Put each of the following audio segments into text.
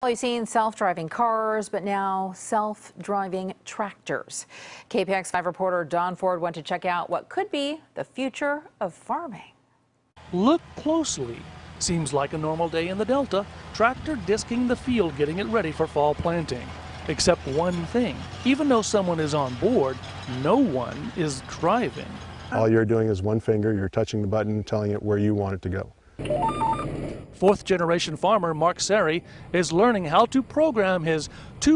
We've seen self-driving cars, but now self-driving tractors. KPIX 5 reporter Don Ford went to check out what could be the future of farming. Look closely. Seems like a normal day in the Delta. Tractor disking the field, getting it ready for fall planting. Except one thing, even though someone is on board, no one is driving. All you're doing is one finger, you're touching the button, telling it where you want it to go. Fourth-generation farmer Mark Sari is learning how to program his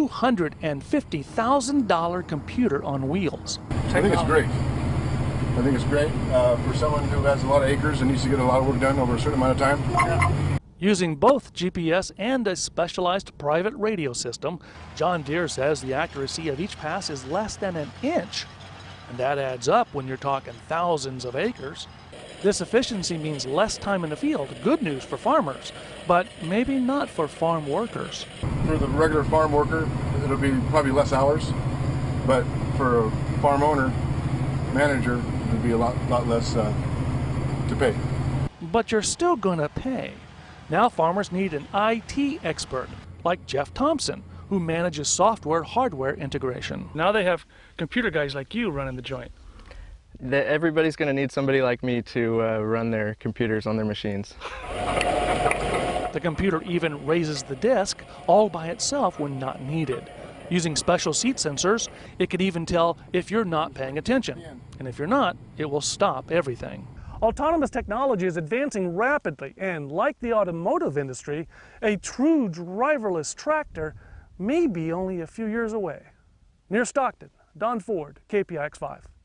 $250,000 computer on wheels. I think it's great. I think it's great for someone who has a lot of acres and needs to get a lot of work done over a certain amount of time. Using both GPS and a specialized private radio system, John Deere says the accuracy of each pass is less than an inch. And that adds up when you're talking thousands of acres. This efficiency means less time in the field, good news for farmers, but maybe not for farm workers. For the regular farm worker, it'll be probably less hours, but for a farm owner, manager, it'll be a lot less to pay. But you're still going to pay. Now farmers need an IT expert, like Jeff Thompson, who manages software-hardware integration. Now they have computer guys like you running the joint. Everybody's going to need somebody like me to run their computers on their machines. The computer even raises the disk all by itself when not needed. Using special seat sensors, it can even tell if you're not paying attention. And if you're not, it will stop everything. Autonomous technology is advancing rapidly, and like the automotive industry, a true driverless tractor may be only a few years away. Near Stockton, Don Ford, KPIX 5.